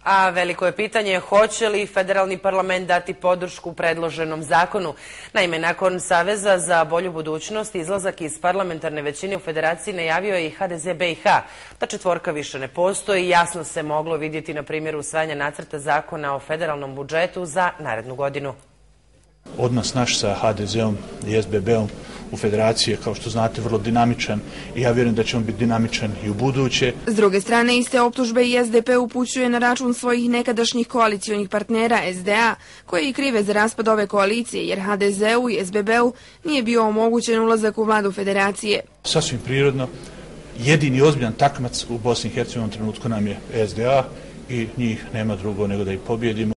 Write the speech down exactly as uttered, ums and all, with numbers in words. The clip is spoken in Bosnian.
A veliko je pitanje hoće li federalni parlament dati podršku predloženom zakonu. Naime, nakon Saveza za bolju budućnost izlazak iz parlamentarne većine u federaciji najavio je i ha de ze be i ha. Ta četvorka više ne postoji, jasno se moglo vidjeti na primjeru usvajanja nacrta zakona o federalnom budžetu za narednu godinu. Odnos naš sa ha de zeom i es be beom u federaciji je, kao što znate, vrlo dinamičan i ja vjerujem da će on biti dinamičan i u buduće. S druge strane, iste optužbe i es de pe upućuje na račun svojih nekadašnjih koalicionih partnera es de a, koji i krive za raspad ove koalicije, jer ha de zeu i es be beu nije bio omogućen ulazak u vladu federacije. Sasvim prirodno, jedini ozbiljan takmac u Bosni i Hercegovini u trenutku nam je es de a i njih nema drugo nego da ih pobjedimo.